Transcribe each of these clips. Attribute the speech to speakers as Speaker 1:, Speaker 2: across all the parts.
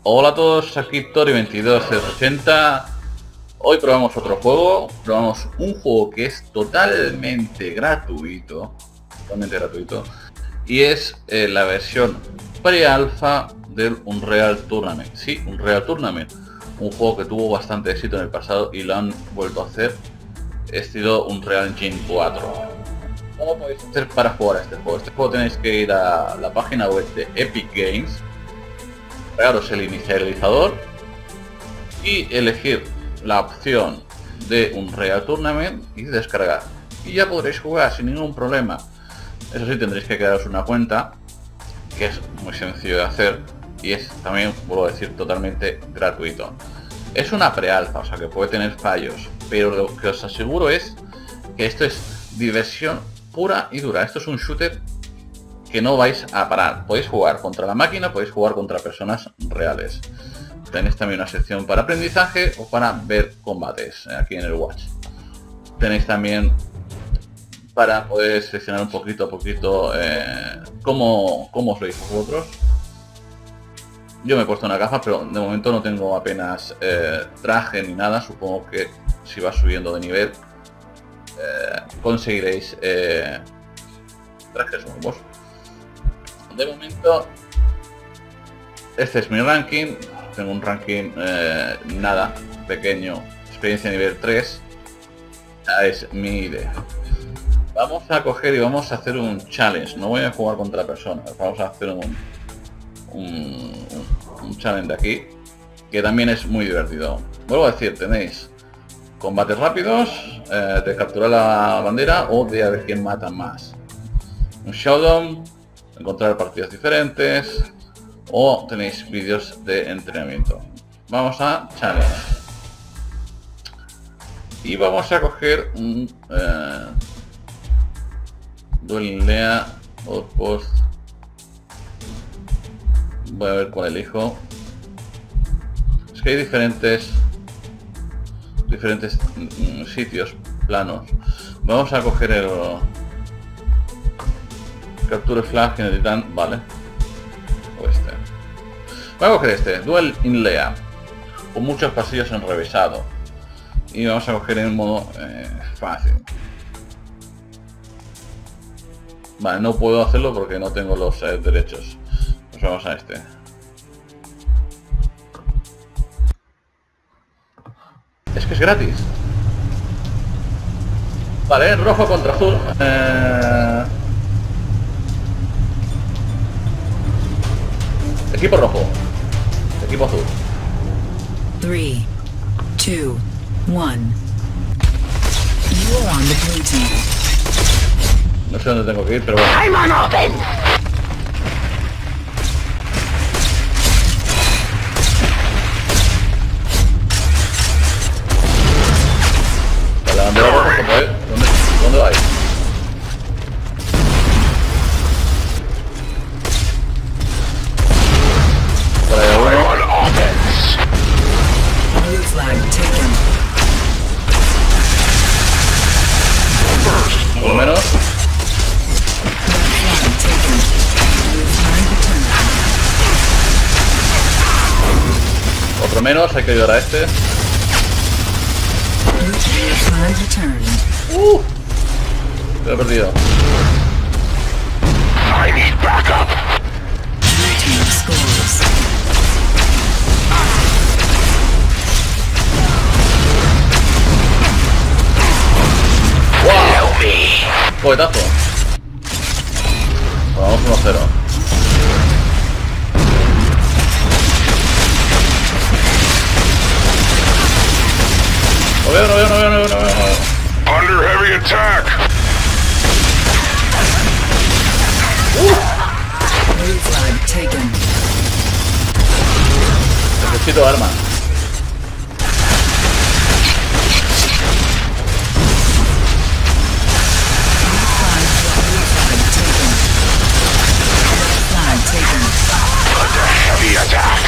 Speaker 1: Hola a todos, aquí Tori22080. Hoy probamos otro juego, probamos un juego que es totalmente gratuito, y es la versión pre-alfa del Unreal Tournament. Sí, Unreal Tournament, un juego que tuvo bastante éxito en el pasado y lo han vuelto a hacer estilo Unreal Engine 4. ¿Cómo podéis hacer para jugar a este juego? Este juego tenéis que ir a la página web de Epic Games, crearos el inicializador y elegir la opción de Unreal Tournament y descargar. Y ya podréis jugar sin ningún problema. Eso sí, tendréis que crearos una cuenta, que es muy sencillo de hacer y es también, vuelvo a decir, totalmente gratuito. Es una pre-alfa, o sea que puede tener fallos, pero lo que os aseguro es que esto es diversión pura y dura. Esto es un shooter que no vais a parar. Podéis jugar contra la máquina, podéis jugar contra personas reales. Tenéis también una sección para aprendizaje o para ver combates aquí en el Watch. Tenéis también para poder seleccionar un poquito a poquito cómo os lo hizo vosotros. Yo me he puesto una gafa, pero de momento no tengo apenas traje ni nada. Supongo que si va subiendo de nivel conseguiréis trajes nuevos. De momento este es mi ranking. Tengo un ranking nada pequeño, experiencia nivel 3. Es mi idea. Vamos a coger y vamos a hacer un challenge. No voy a jugar contra personas, vamos a hacer un challenge de aquí, que también es muy divertido. Vuelvo a decir, tenéis combates rápidos, de capturar la bandera o de a ver quién mata más. Un showdown, encontrar partidas diferentes, o tenéis vídeos de entrenamiento. Vamos a challenge y vamos a coger un Duel Lea Outpost. Voy a ver cuál elijo. Es que hay diferentes sitios planos. Vamos a coger el Capture Flag en el Titán, vale. O este. Voy a coger este, Duel in Lea, con muchos pasillos enrevesados. Y vamos a coger en modo fácil. Vale, no puedo hacerlo porque no tengo los derechos. Pues vamos a este. Es que es gratis. Vale, rojo contra azul. Equipo rojo. Equipo azul.
Speaker 2: 3, 2, 1. You are on the blue team.
Speaker 1: No sé dónde tengo que ir, pero bueno.
Speaker 3: I'm on offense.
Speaker 1: La bandera roja, ¿cómo es? ¿Dónde vais? Por ahí uno.
Speaker 3: I'm on offense.
Speaker 2: Blue flag taken.
Speaker 1: Por lo menos.
Speaker 2: Red flag taken. Blue flag returned.
Speaker 1: Otro menos, hay que ayudar a este.
Speaker 2: Blue flag returned.
Speaker 1: Lo he perdido.
Speaker 3: I need backup.
Speaker 2: Blue team scores.
Speaker 3: Help me.
Speaker 1: Cohetazo. Vamos 1-0. No veo.
Speaker 3: Under heavy attack.
Speaker 2: Blue flag taken.
Speaker 1: Necesito armas.
Speaker 2: Flag taken.
Speaker 3: Under heavy attack.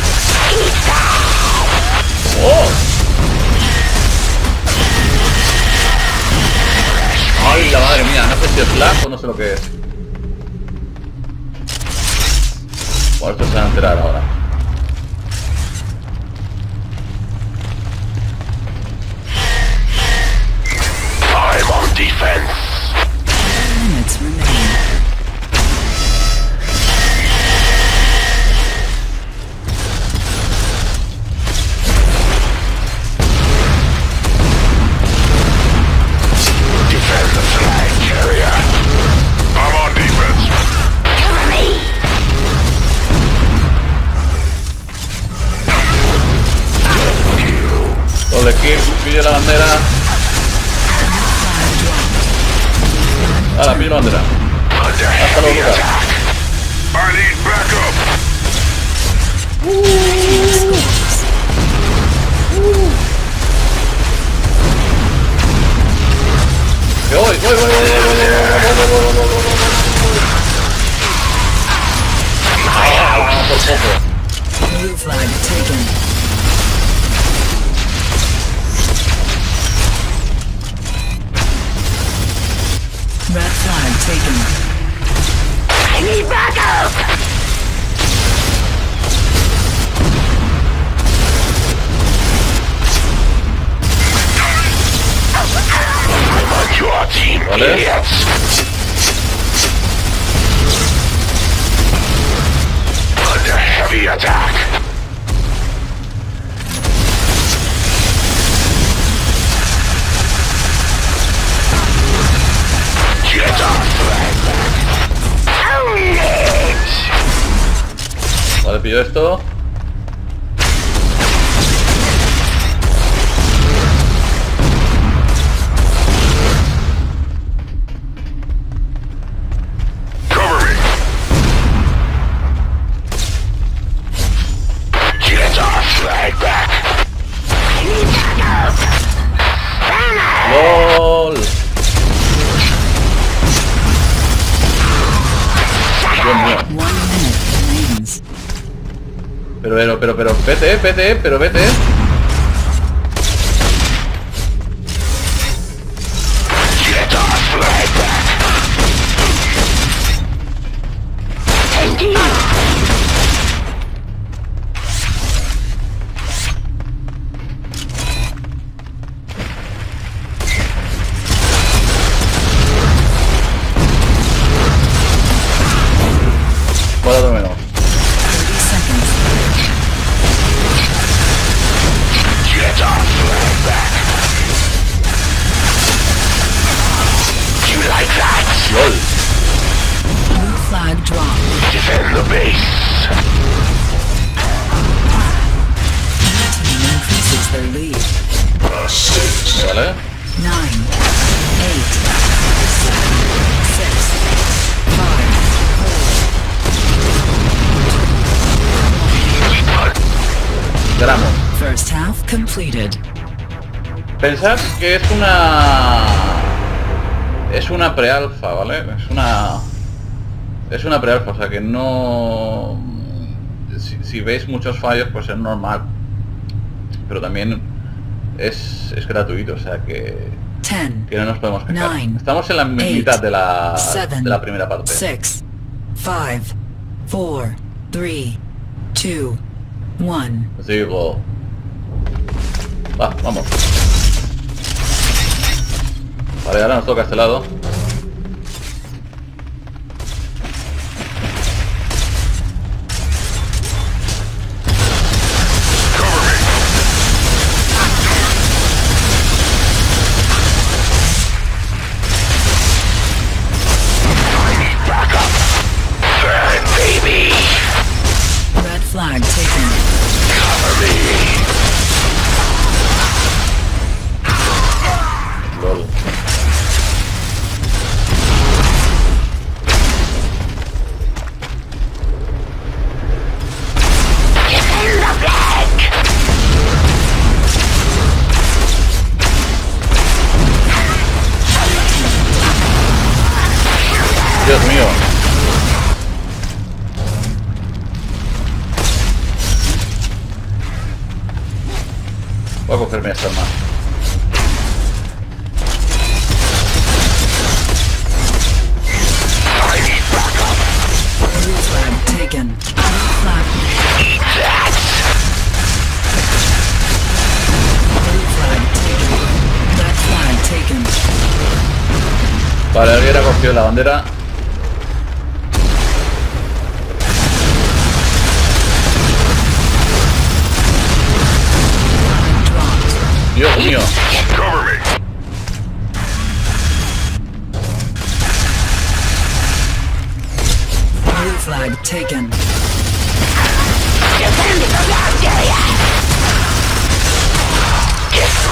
Speaker 1: ¡Oh! ¡Ay, la madre mía! No sé si es flash o no sé lo que es. Bueno, esto se va a enterar ahora. Doble kill, pide la bandera. Ahora, pide la bandera.
Speaker 3: Under
Speaker 1: Hasta luego,
Speaker 3: heavy
Speaker 1: Lucas.
Speaker 3: attack. I need backup.
Speaker 1: Que voy. Ah, por poco.
Speaker 2: Blue flag taken. Red flag taken.
Speaker 3: I need backup. I'm on your team,
Speaker 1: Vale.
Speaker 3: idiots. Under heavy attack. Get off flag back. Own it.
Speaker 1: Vale, pillo esto.
Speaker 3: Cover me. Get our flag back. I need backup.
Speaker 1: LOL. Dios mío.
Speaker 2: 1 minute remains.
Speaker 1: Pero, vete, pero vete.
Speaker 3: Get our flag back. Thank you.
Speaker 1: Cuatro menos.
Speaker 2: 30 seconds.
Speaker 3: Get our flag back. You like that?
Speaker 1: LOL.
Speaker 2: Blue flag dropped.
Speaker 3: Defend the base.
Speaker 2: Blue team increases their lead.
Speaker 1: Vale.
Speaker 2: 9, 8, 7, 6, 5,
Speaker 1: Gramos.
Speaker 2: 4. First half completed.
Speaker 1: Pensad que es una... Es una pre-alfa, ¿vale? Es una pre-alfa, o sea que no... Si veis muchos fallos, pues es normal. Pero también es gratuito, o sea que
Speaker 2: 10,
Speaker 1: no nos podemos quejar.
Speaker 2: 9,
Speaker 1: Estamos en la mitad de la
Speaker 2: 7,
Speaker 1: primera parte.
Speaker 2: 6, 5, 4, 3, 2, 1.
Speaker 1: Os digo... Vamos. Vale, ahora nos toca este lado.
Speaker 3: Backup. Third baby.
Speaker 2: Red flag taken.
Speaker 3: Cover me.
Speaker 1: LOL.
Speaker 3: Defend the flag.
Speaker 1: Dios mío. Voy a cogerme esta arma.
Speaker 3: I need backup.
Speaker 2: Blue flag taken. Blue flag.
Speaker 3: Eat that.
Speaker 2: Blue flag taken. Red flag taken.
Speaker 1: Vale, alguien ha cogido la bandera.
Speaker 2: Dropped.
Speaker 1: Dios mío.
Speaker 3: Cover me.
Speaker 2: Blue flag taken.
Speaker 3: Defend the flag area. Get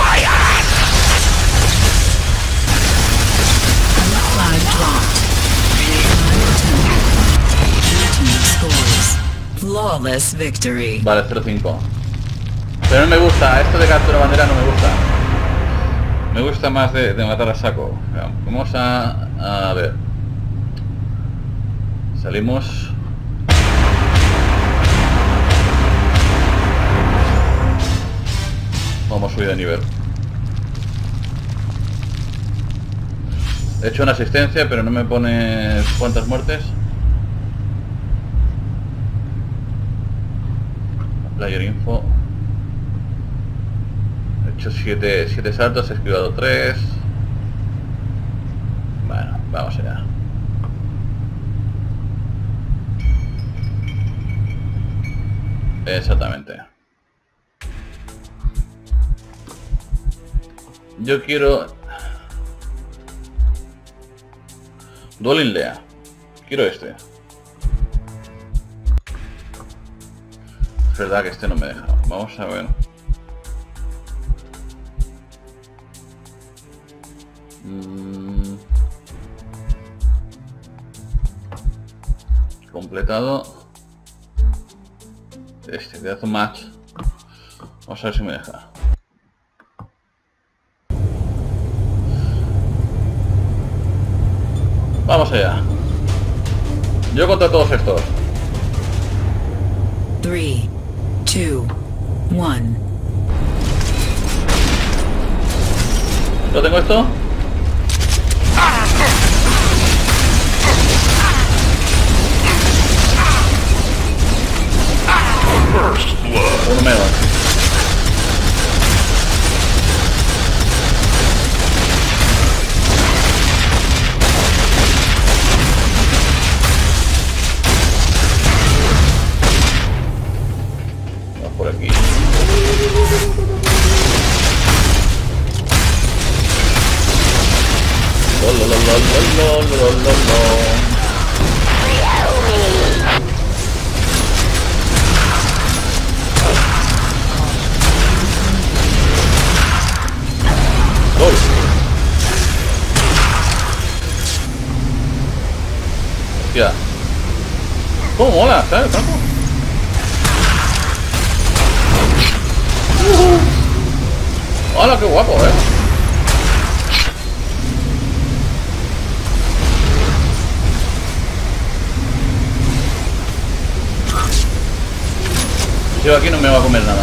Speaker 2: Flawless victory.
Speaker 1: Vale, 0-5. Pero no me gusta, esto de captura bandera no me gusta. Me gusta más de matar a saco. Vamos a ver. Salimos. Vamos a subir de nivel. He hecho una asistencia, pero no me pone cuántas muertes. Player info. He hecho 7 saltos, he esquivado 3. Bueno, vamos allá. Exactamente. Yo quiero... Dueling Lea. Quiero este. Es verdad que este no me deja. Vamos a ver. Completado. Este, de hace match. Vamos a ver si me deja. Vamos allá. Yo contra todos estos.
Speaker 2: 3, 2, 1.
Speaker 1: ¿Lo tengo esto? Uno menos. Vamos por aquí. Hostia. ¿Cómo mola? ¿Sabes? ¡Hola, qué guapo, Yo aquí no me va a comer nada.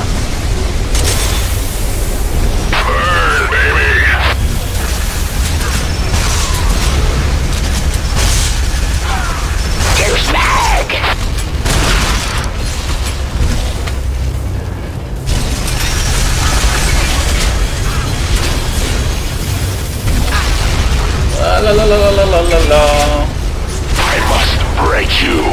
Speaker 1: La.
Speaker 3: I must break you.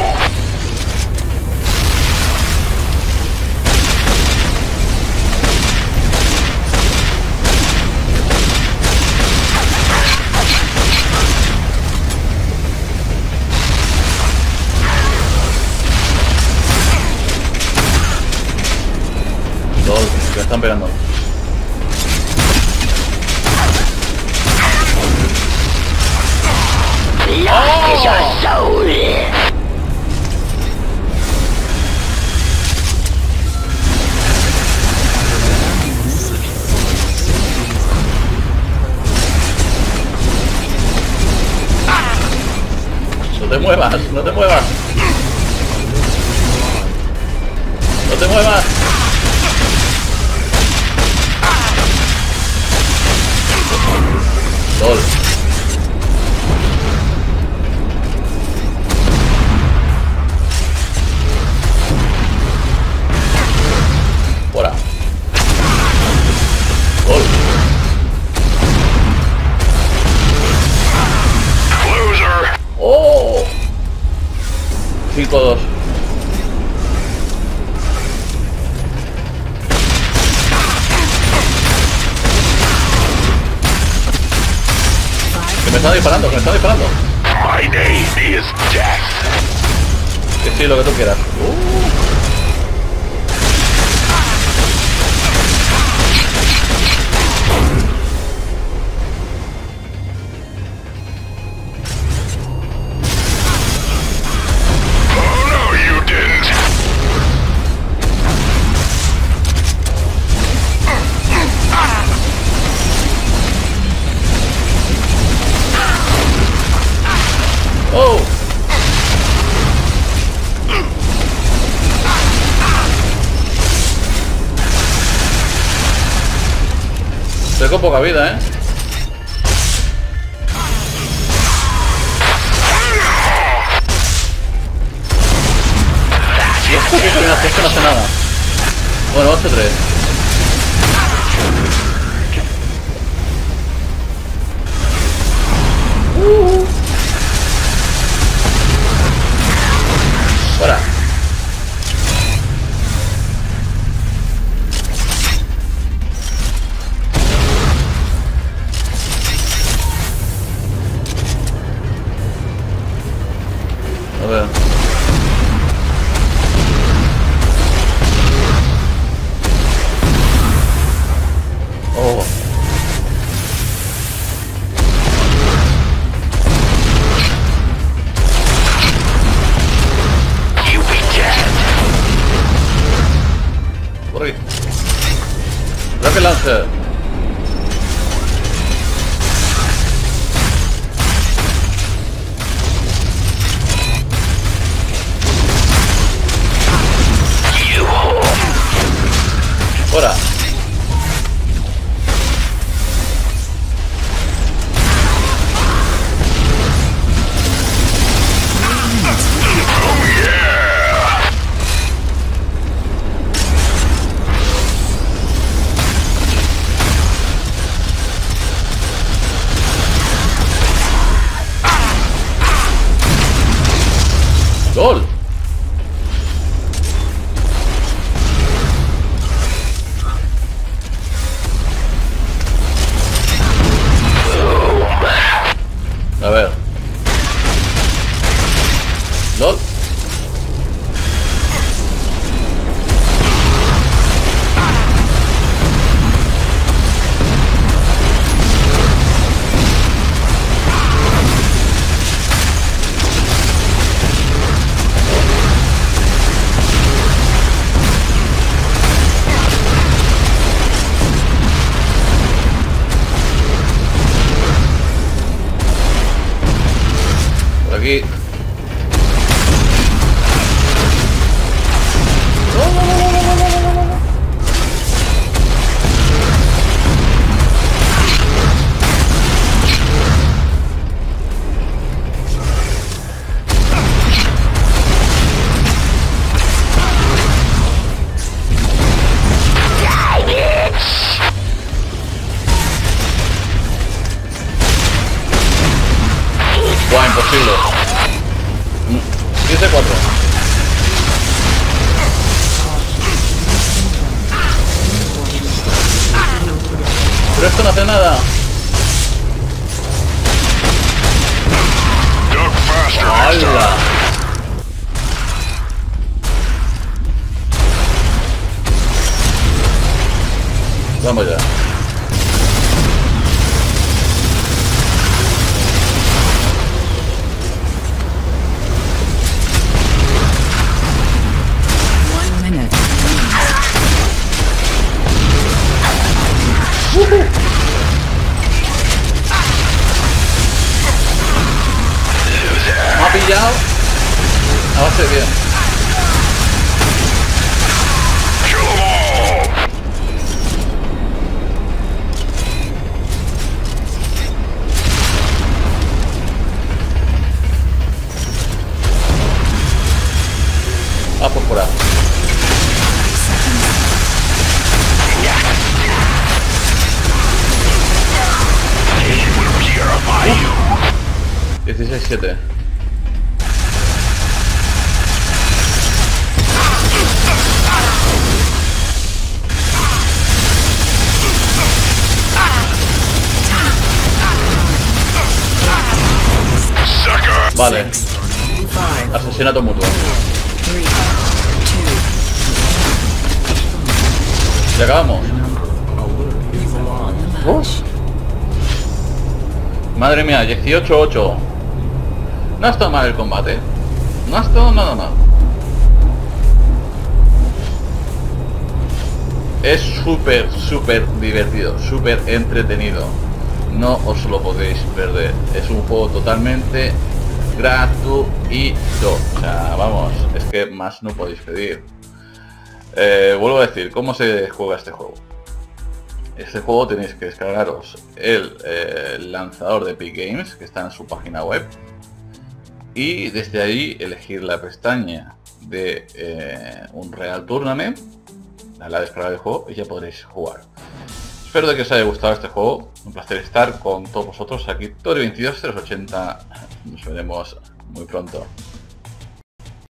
Speaker 1: Dos, que están pegando.
Speaker 3: Lost is your soul.
Speaker 1: No te muevas, no te muevas. No te muevas. Sol. Fuera. Sol.
Speaker 3: Loser.
Speaker 1: ¡Oh! 5-2. Que me está disparando, que me está disparando.
Speaker 3: My name is Death.
Speaker 1: Que sí, lo que tú quieras.
Speaker 3: Oh no, you didn't.
Speaker 1: con poca vida, ¿eh? ¿Y esto qué coño hace? Esto no hace nada. Bueno, 8-3. Fuera. A ver. Oh.
Speaker 3: You be dead.
Speaker 1: Por aquí. Rocket Launcher.
Speaker 3: You whore.
Speaker 1: Fuera. ¡Gol! A ver. ¿Lol? Por aquí. Buah, imposible. 15-4. Pero esto no hace nada.
Speaker 3: Duck faster.
Speaker 1: ¡Hala! Vamos ya. Me ha pillado. A base bien.
Speaker 3: Kill 'em all.
Speaker 1: Ah, por fuera.
Speaker 3: Purify you.
Speaker 1: 16-7.
Speaker 3: Sucker.
Speaker 1: Vale.
Speaker 2: 5,
Speaker 1: Asesinato mutuo.
Speaker 2: 3, 2,
Speaker 1: Y acabamos. Madre mía, 18-8. No está mal el combate. No ha estado nada mal. Es súper divertido, súper entretenido. No os lo podéis perder. Es un juego totalmente gratuito. O sea, vamos, es que más no podéis pedir. Vuelvo a decir, ¿cómo se juega este juego? este juego tenéis que descargaros el lanzador de Epic Games, que está en su página web, y desde ahí elegir la pestaña de Unreal Tournament, darle a descargar el juego y ya podréis jugar. Espero de que os haya gustado este juego, un placer estar con todos vosotros aquí, Tori22080, nos veremos muy pronto.